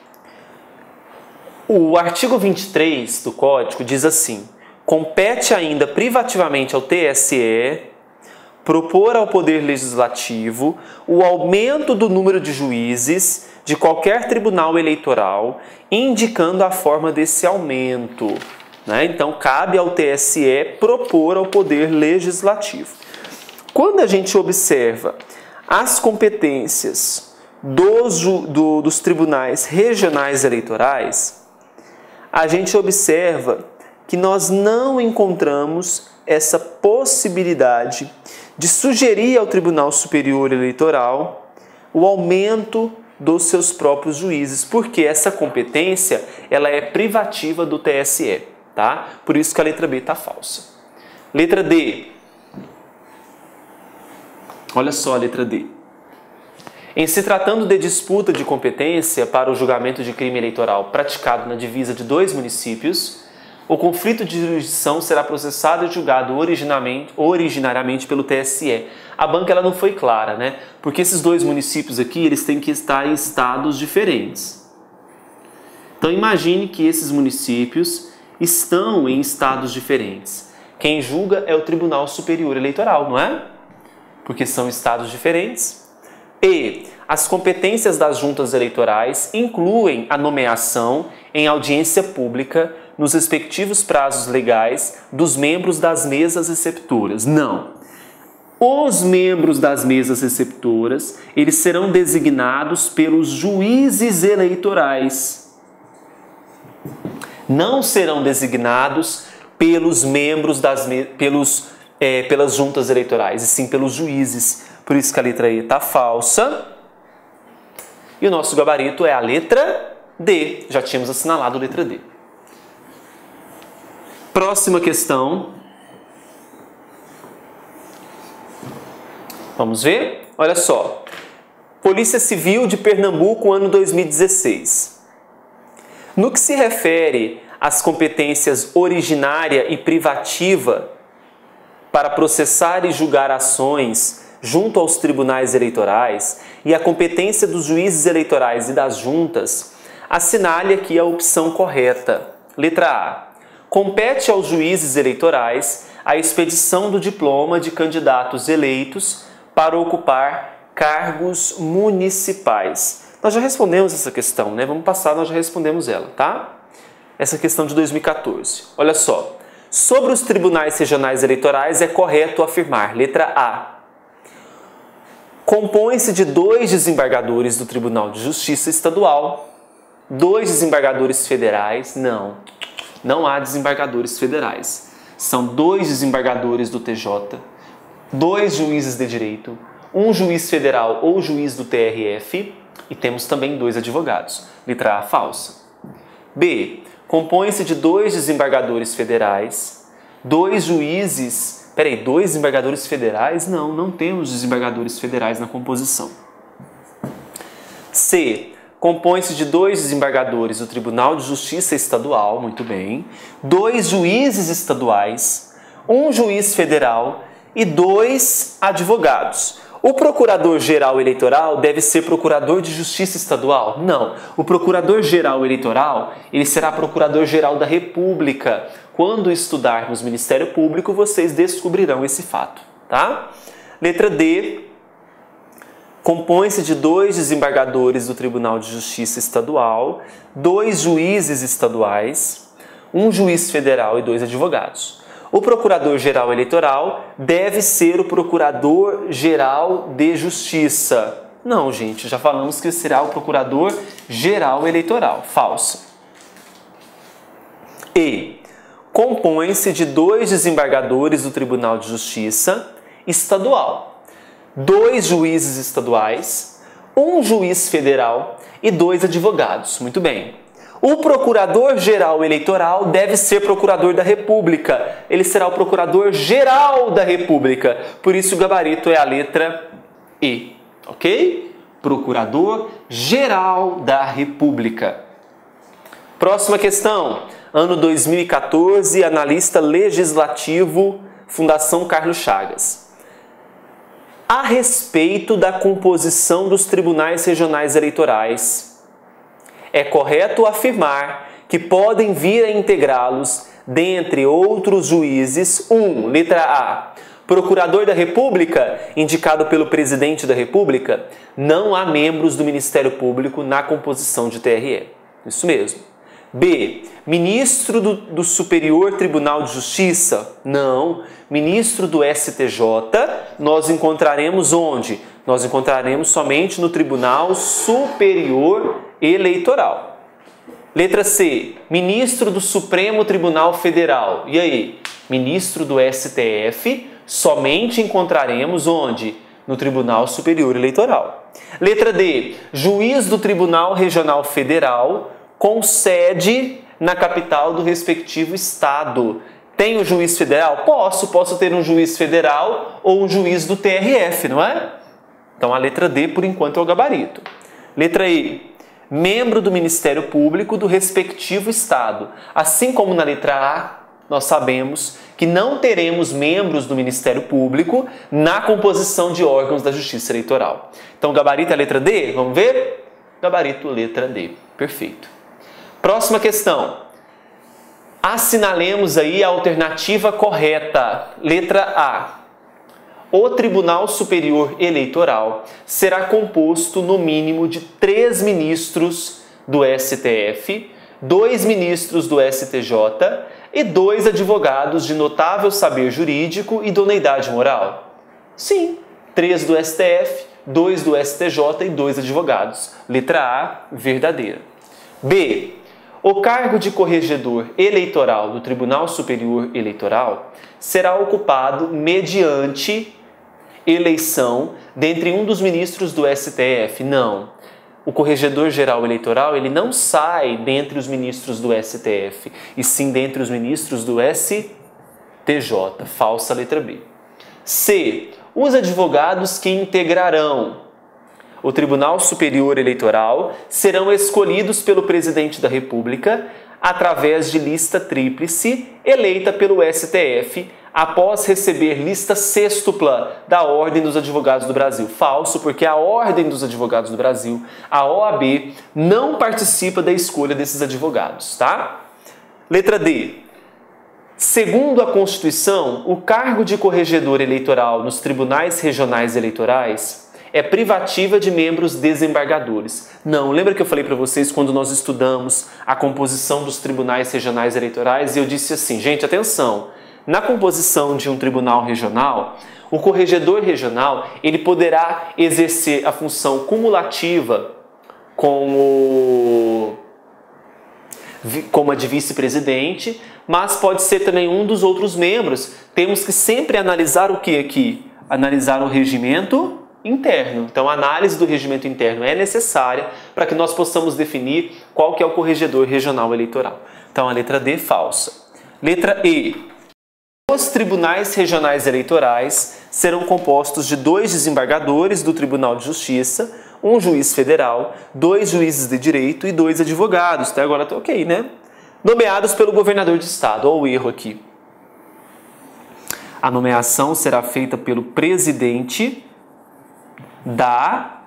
O artigo 23 do Código diz assim: compete ainda privativamente ao TSE propor ao Poder Legislativo o aumento do número de juízes de qualquer tribunal eleitoral, indicando a forma desse aumento, né? Então, cabe ao TSE propor ao Poder Legislativo. Quando a gente observa as competências dos tribunais regionais eleitorais, a gente observa que nós não encontramos essa possibilidade de sugerir ao Tribunal Superior Eleitoral o aumento dos seus próprios juízes, porque essa competência ela é privativa do TSE, tá? Por isso que a letra B está falsa. Letra D. Olha só a letra D. Em se tratando de disputa de competência para o julgamento de crime eleitoral praticado na divisa de dois municípios, o conflito de jurisdição será processado e julgado originariamente pelo TSE. A banca ela não foi clara, né? Porque esses dois municípios aqui, eles têm que estar em estados diferentes. Então imagine que esses municípios estão em estados diferentes. Quem julga é o Tribunal Superior Eleitoral, não é? Porque são estados diferentes. E as competências das juntas eleitorais incluem a nomeação em audiência pública nos respectivos prazos legais dos membros das mesas receptoras. Não. Os membros das mesas receptoras, eles serão designados pelos juízes eleitorais. Não serão designados pelos membros pelas juntas eleitorais, e sim pelos juízes. Por isso que a letra E está falsa. E o nosso gabarito é a letra D. Já tínhamos assinalado a letra D. Próxima questão. Vamos ver? Olha só. Polícia Civil de Pernambuco, ano 2016. No que se refere às competências originária e privativa para processar e julgar ações junto aos tribunais eleitorais e a competência dos juízes eleitorais e das juntas, assinale aqui a opção correta. Letra A. Compete aos juízes eleitorais a expedição do diploma de candidatos eleitos para ocupar cargos municipais. Nós já respondemos essa questão, né? Vamos passar, nós já respondemos ela, tá? Essa questão de 2014. Olha só. Sobre os tribunais regionais eleitorais é correto afirmar, letra A. Compõe-se de 2 desembargadores do Tribunal de Justiça Estadual, 2 desembargadores federais, não há desembargadores federais. São 2 desembargadores do TJ, 2 juízes de direito, 1 juiz federal ou juiz do TRF e temos também 2 advogados. Letra A, falsa. B. Compõe-se de 2 desembargadores federais, 2 juízes... Peraí, 2 desembargadores federais? Não temos desembargadores federais na composição. C. Compõe-se de 2 desembargadores do Tribunal de Justiça Estadual, muito bem, 2 juízes estaduais, 1 juiz federal e 2 advogados. O procurador-geral eleitoral deve ser procurador de justiça estadual? Não. O procurador-geral eleitoral, ele será procurador-geral da República. Quando estudarmos Ministério Público, vocês descobrirão esse fato, tá? Letra D. Compõe-se de 2 desembargadores do Tribunal de Justiça Estadual, 2 juízes estaduais, 1 juiz federal e 2 advogados. O procurador-geral eleitoral deve ser o procurador-geral de justiça. Não, gente, já falamos que será o procurador-geral eleitoral. Falso. E. Compõe-se de 2 desembargadores do Tribunal de Justiça Estadual, 2 juízes estaduais, 1 juiz federal e 2 advogados. Muito bem. O procurador-geral eleitoral deve ser procurador da República. Ele será o procurador-geral da República. Por isso o gabarito é a letra E, ok? Procurador-geral da República. Próxima questão. Ano 2014, analista legislativo, Fundação Carlos Chagas. A respeito da composição dos tribunais regionais eleitorais, é correto afirmar que podem vir a integrá-los, dentre outros juízes, 1. Letra A. Procurador da República, indicado pelo Presidente da República. Não há membros do Ministério Público na composição de TRE. Isso mesmo. B. Ministro do Superior Tribunal de Justiça? Não. Ministro do STJ, nós encontraremos onde? Nós encontraremos somente no Tribunal Superior Eleitoral. Letra C. Ministro do Supremo Tribunal Federal. E aí? Ministro do STF, somente encontraremos onde? No Tribunal Superior Eleitoral. Letra D. Juiz do Tribunal Regional Federal, com sede na capital do respectivo estado. Tenho juiz federal? Posso ter um juiz federal ou um juiz do TRF, não é? Então a letra D, por enquanto, é o gabarito. Letra E. Membro do Ministério Público do respectivo estado. Assim como na letra A, nós sabemos que não teremos membros do Ministério Público na composição de órgãos da Justiça Eleitoral. Então o gabarito é a letra D? Vamos ver? Gabarito, letra D. Perfeito. Próxima questão. Assinalemos aí a alternativa correta. Letra A. O Tribunal Superior Eleitoral será composto no mínimo de 3 ministros do STF, 2 ministros do STJ e 2 advogados de notável saber jurídico e idoneidade moral. Sim, 3 do STF, 2 do STJ e 2 advogados. Letra A, verdadeira. B. O cargo de corregedor eleitoral do Tribunal Superior Eleitoral será ocupado mediante eleição dentre um dos ministros do STF. Não. O corregedor-geral eleitoral, ele não sai dentre os ministros do STF, e sim dentre os ministros do STJ. Falsa, letra B. C. Os advogados que integrarão o Tribunal Superior Eleitoral serão escolhidos pelo Presidente da República através de lista tríplice eleita pelo STF após receber lista sêxtupla da Ordem dos Advogados do Brasil. Falso, porque a Ordem dos Advogados do Brasil, a OAB, não participa da escolha desses advogados, tá? Letra D. Segundo a Constituição, o cargo de corregedor eleitoral nos tribunais regionais eleitorais é privativa de membros desembargadores. Não, lembra que eu falei para vocês quando nós estudamos a composição dos tribunais regionais eleitorais e eu disse assim, gente, atenção, na composição de um tribunal regional, o corregedor regional ele poderá exercer a função cumulativa como a de vice-presidente, mas pode ser também um dos outros membros. Temos que sempre analisar o que aqui? Analisar o regimento interno. Então, a análise do regimento interno é necessária para que nós possamos definir qual que é o corregedor regional eleitoral. Então, a letra D, falsa. Letra E. Os tribunais regionais eleitorais serão compostos de 2 desembargadores do Tribunal de Justiça, um juiz federal, 2 juízes de direito e 2 advogados. Até agora tá ok, né? Nomeados pelo governador de estado. Olha o erro aqui. A nomeação será feita pelo presidente da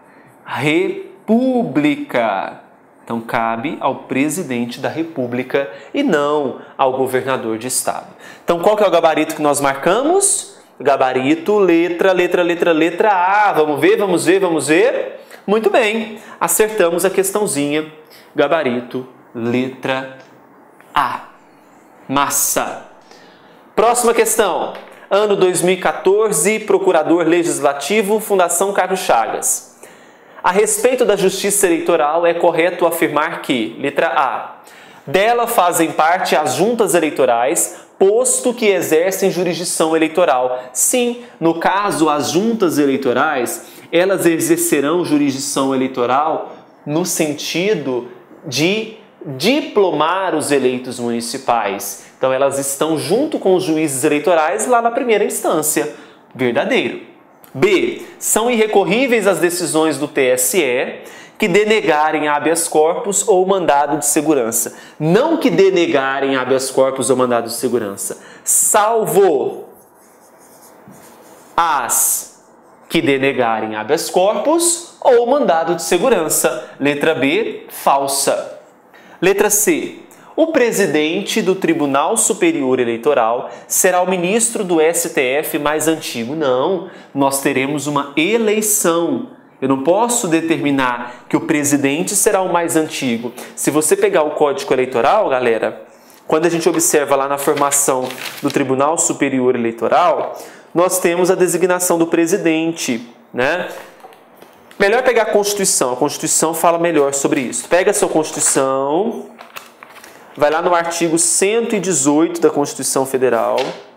República. Então, cabe ao presidente da República e não ao governador de estado. Então, qual que é o gabarito que nós marcamos? Gabarito, letra A. Vamos ver, vamos ver, vamos ver. Muito bem, acertamos a questãozinha. Gabarito, letra A. Massa. Próxima questão. Ano 2014, Procurador Legislativo, Fundação Carlos Chagas. A respeito da justiça eleitoral, é correto afirmar que, letra A, dela fazem parte as juntas eleitorais, posto que exercem jurisdição eleitoral. Sim, no caso, as juntas eleitorais, elas exercerão jurisdição eleitoral no sentido de diplomar os eleitos municipais. Então, elas estão junto com os juízes eleitorais lá na primeira instância. Verdadeiro. B. São irrecorríveis as decisões do TSE que denegarem habeas corpus ou mandado de segurança. Não que denegarem habeas corpus ou mandado de segurança, salvo as que denegarem habeas corpus ou mandado de segurança. Letra B, falsa. Letra C. O presidente do Tribunal Superior Eleitoral será o ministro do STF mais antigo. Não, nós teremos uma eleição. Eu não posso determinar que o presidente será o mais antigo. Se você pegar o Código Eleitoral, galera, quando a gente observa lá na formação do Tribunal Superior Eleitoral, nós temos a designação do presidente, né? Melhor pegar a Constituição fala melhor sobre isso. Pega a sua Constituição, vai lá no artigo 118 da Constituição Federal,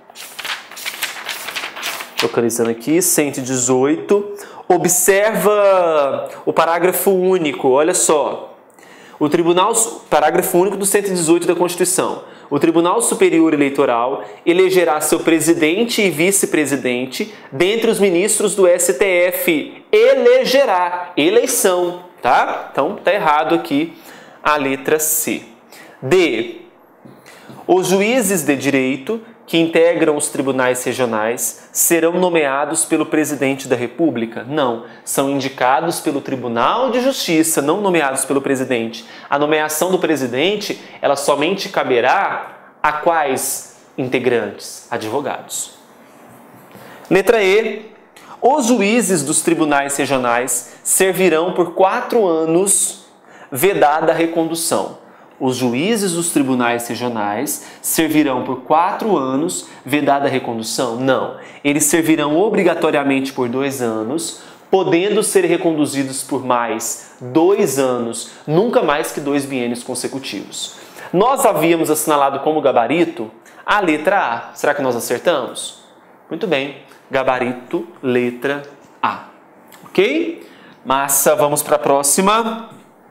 localizando aqui, 118, observa o parágrafo único, olha só, parágrafo único do 118 da Constituição. O Tribunal Superior Eleitoral elegerá seu presidente e vice-presidente dentre os ministros do STF. Elegerá, eleição, tá? Então, tá errado aqui a letra C. D. Os juízes de direito que integram os tribunais regionais serão nomeados pelo presidente da República? Não, são indicados pelo Tribunal de Justiça, não nomeados pelo presidente. A nomeação do presidente, ela somente caberá a quais integrantes? Advogados. Letra E. Os juízes dos tribunais regionais servirão por 4 anos, vedada a recondução. Os juízes dos tribunais regionais servirão por 4 anos, vedada a recondução? Não. Eles servirão obrigatoriamente por 2 anos, podendo ser reconduzidos por mais 2 anos, nunca mais que 2 biênios consecutivos. Nós havíamos assinalado como gabarito a letra A. Será que nós acertamos? Muito bem. Gabarito, letra A. Ok? Massa, vamos para a próxima.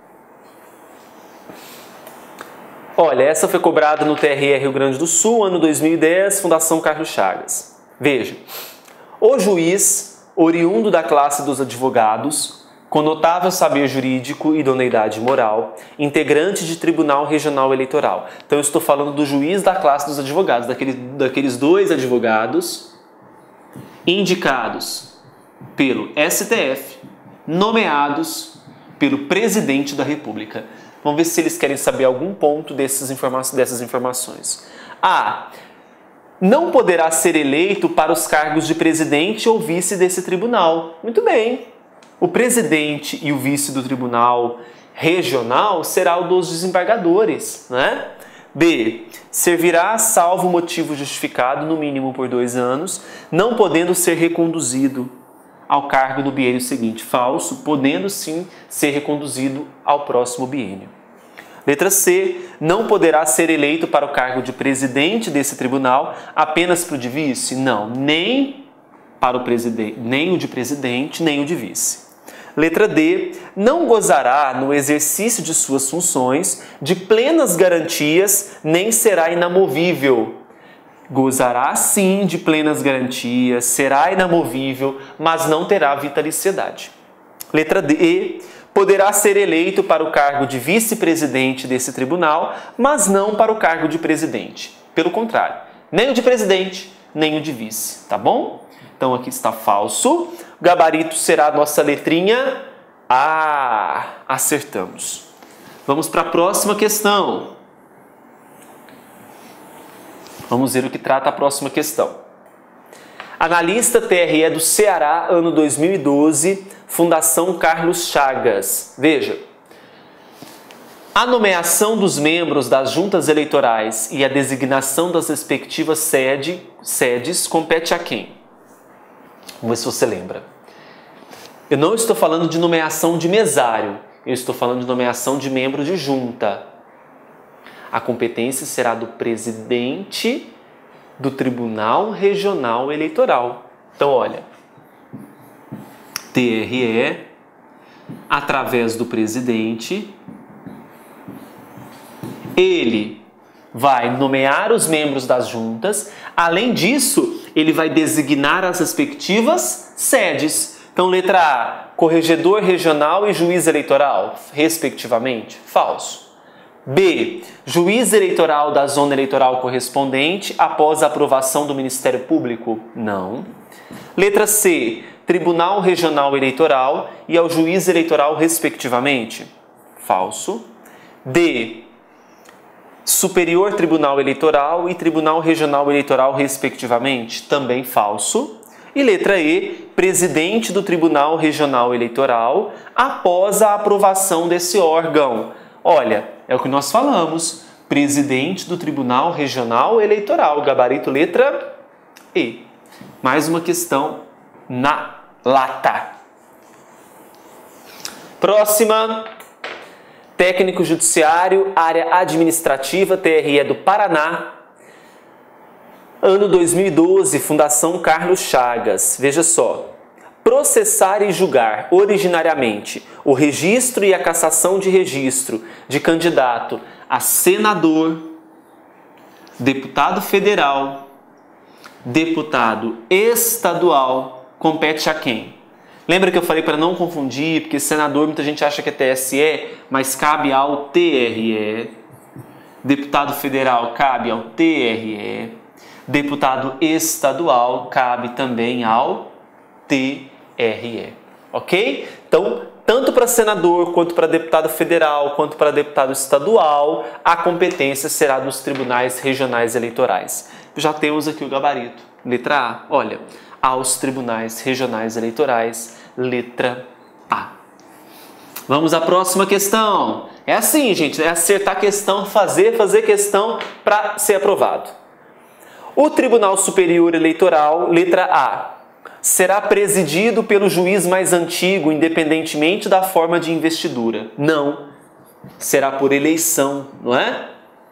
Olha, essa foi cobrada no TRE Rio Grande do Sul, ano 2010, Fundação Carlos Chagas. Veja, o juiz, oriundo da classe dos advogados, com notável saber jurídico e idoneidade moral, integrante de Tribunal Regional Eleitoral. Então eu estou falando do juiz da classe dos advogados, daqueles 2 advogados indicados pelo STF, nomeados pelo presidente da República. Vamos ver se eles querem saber algum ponto dessas informações. A. não poderá ser eleito para os cargos de presidente ou vice desse tribunal. Muito bem. O presidente e o vice do tribunal regional será o dos desembargadores, né? B. Servirá salvo motivo justificado, no mínimo por 2 anos, não podendo ser reconduzido ao cargo no biênio seguinte. Falso, podendo sim ser reconduzido ao próximo biênio. Letra C. Não poderá ser eleito para o cargo de presidente desse tribunal apenas para o de vice? Não, nem para o presidente, nem o de presidente, nem o de vice. Letra D. Não gozará, no exercício de suas funções, de plenas garantias, nem será inamovível. Gozará sim de plenas garantias, será inamovível, mas não terá vitaliciedade. Letra D. Poderá ser eleito para o cargo de vice-presidente desse tribunal, mas não para o cargo de presidente. Pelo contrário, nem o de presidente, nem o de vice, tá bom? Então aqui está falso. O gabarito será a nossa letrinha A. Acertamos. Vamos para a próxima questão. Vamos ver o que trata a próxima questão. Analista TRE do Ceará, ano 2012, Fundação Carlos Chagas. Veja, a nomeação dos membros das juntas eleitorais e a designação das respectivas sedes compete a quem? Vamos ver se você lembra. Eu não estou falando de nomeação de mesário, eu estou falando de nomeação de membro de junta. A competência será do presidente do Tribunal Regional Eleitoral. Então, olha, TRE, através do presidente, ele vai nomear os membros das juntas. Além disso, ele vai designar as respectivas sedes. Então, letra A, corregedor regional e juiz eleitoral, respectivamente. Falso. B, juiz eleitoral da zona eleitoral correspondente após a aprovação do Ministério Público? Não. Letra C, Tribunal Regional Eleitoral e ao juiz eleitoral, respectivamente? Falso. D, Superior Tribunal Eleitoral e Tribunal Regional Eleitoral, respectivamente? Também falso. E letra E, presidente do Tribunal Regional Eleitoral após a aprovação desse órgão. Olha, é o que nós falamos, presidente do Tribunal Regional Eleitoral, gabarito letra E. Mais uma questão na lata. Próxima, técnico judiciário, área administrativa, TRE do Paraná, ano 2012, Fundação Carlos Chagas. Veja só. Processar e julgar originariamente o registro e a cassação de registro de candidato a senador, deputado federal, deputado estadual, compete a quem? Lembra que eu falei para não confundir, porque senador muita gente acha que é TSE, mas cabe ao TRE. Deputado federal cabe ao TRE. Deputado estadual cabe também ao TRE. Ok? Então, tanto para senador, quanto para deputado federal, quanto para deputado estadual, a competência será dos tribunais regionais eleitorais. Já temos aqui o gabarito. Letra A, olha, aos tribunais regionais eleitorais, letra A. Vamos à próxima questão. É assim, gente, é acertar questão, fazer questão para ser aprovado. O Tribunal Superior Eleitoral, letra A, será presidido pelo juiz mais antigo, independentemente da forma de investidura? Não. Será por eleição, não é?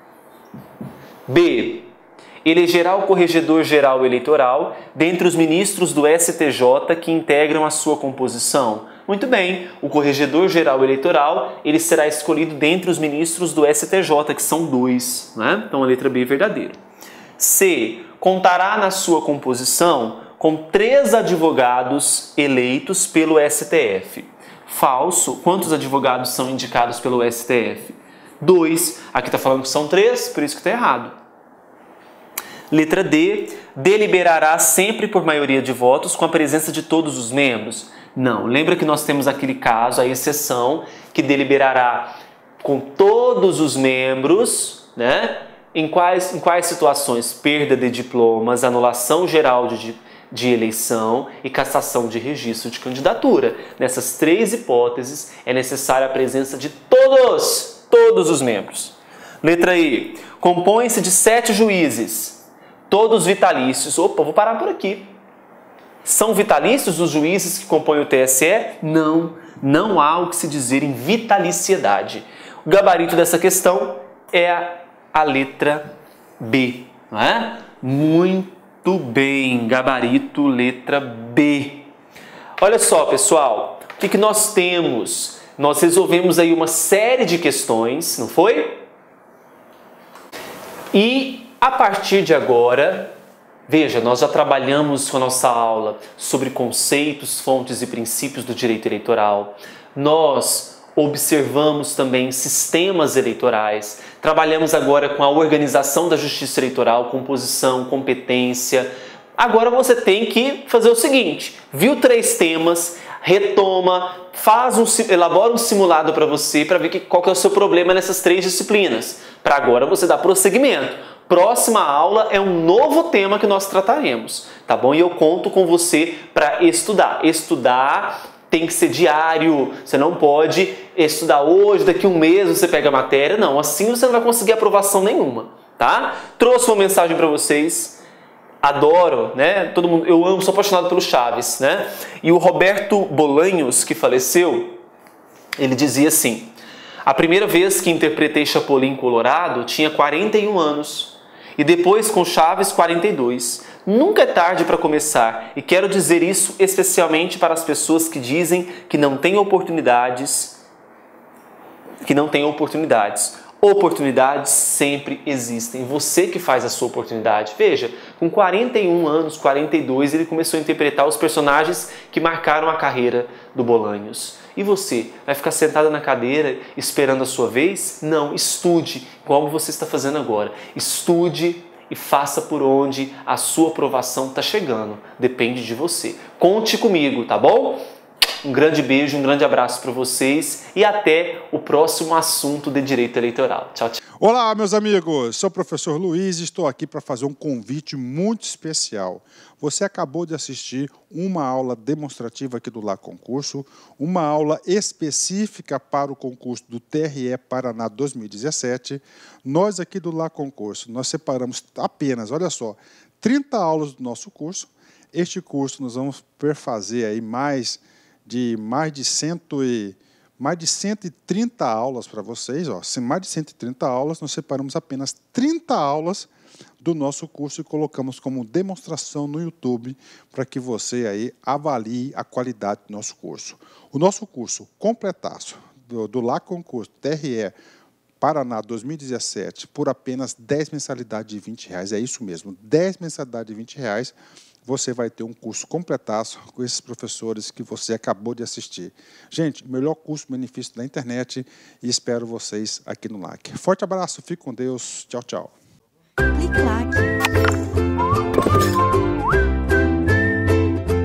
B, elegerá o corregedor-geral eleitoral dentre os ministros do STJ que integram a sua composição? Muito bem, o corregedor-geral eleitoral ele será escolhido dentre os ministros do STJ, que são 2, né? Então a letra B é verdadeira. C, contará na sua composição com 3 advogados eleitos pelo STF. Falso. Quantos advogados são indicados pelo STF? 2. Aqui está falando que são 3, por isso que está errado. Letra D, deliberará sempre por maioria de votos com a presença de todos os membros? Não. Lembra que nós temos aquele caso, a exceção, que deliberará com todos os membros, né? Em quais situações? Perda de diplomas, anulação geral de eleição e cassação de registro de candidatura. Nessas 3 hipóteses é necessária a presença de todos os membros. Letra I. Compõe-se de 7 juízes, todos vitalícios. Opa, vou parar por aqui. São vitalícios os juízes que compõem o TSE? Não, não há o que se dizer em vitaliciedade. O gabarito dessa questão é a letra B, não é? Muito bem, gabarito letra B. Olha só, pessoal, o que nós temos? Nós resolvemos aí uma série de questões, não foi? E a partir de agora, veja, nós já trabalhamos com a nossa aula sobre conceitos, fontes e princípios do direito eleitoral. Nós observamos também sistemas eleitorais. Trabalhamos agora com a organização da justiça eleitoral, composição, competência. Agora você tem que fazer o seguinte, viu 3 temas, retoma, elabora um simulado para você, para ver qual que é o seu problema nessas 3 disciplinas. Para agora você dar prosseguimento. Próxima aula é um novo tema que nós trataremos, tá bom? E eu conto com você para estudar. Estudar tem que ser diário, você não pode estudar hoje, daqui a um mês você pega a matéria, não, assim você não vai conseguir aprovação nenhuma, tá? Trouxe uma mensagem para vocês, adoro, né? Todo mundo, eu amo, sou apaixonado pelo Chaves, né? E o Roberto Bolanhos, que faleceu, ele dizia assim: a primeira vez que interpretei Chapolin Colorado tinha 41 anos e depois com Chaves 42. Nunca é tarde para começar e quero dizer isso especialmente para as pessoas que dizem que não têm oportunidades. Oportunidades sempre existem. Você que faz a sua oportunidade. Veja, com 41 anos, 42, ele começou a interpretar os personagens que marcaram a carreira do Bolanhos. E você? Vai ficar sentada na cadeira esperando a sua vez? Não, estude, como você está fazendo agora. Estude e faça por onde a sua aprovação está chegando. Depende de você. Conte comigo, tá bom? Um grande beijo, um grande abraço para vocês e até o próximo assunto de direito eleitoral. Tchau, tchau. Olá, meus amigos. Sou o professor Luiz e estou aqui para fazer um convite muito especial. Você acabou de assistir uma aula demonstrativa aqui do Lá Concurso, uma aula específica para o concurso do TRE Paraná 2017. Nós aqui do Lá Concurso, nós separamos apenas, olha só, 30 aulas do nosso curso. Este curso nós vamos perfazer aí mais de 130 aulas para vocês, ó. Mais de 130 aulas, nós separamos apenas 30 aulas do nosso curso e colocamos como demonstração no YouTube para que você aí avalie a qualidade do nosso curso. O nosso curso completaço do Lá Concurso TRE Paraná 2017 por apenas 10 mensalidades de R$20. É isso mesmo, 10 mensalidades de R$20. Você vai ter um curso completaço com esses professores que você acabou de assistir. Gente, melhor custo-benefício da internet e espero vocês aqui no LAC. Forte abraço, fique com Deus. Tchau, tchau. Clique LAC.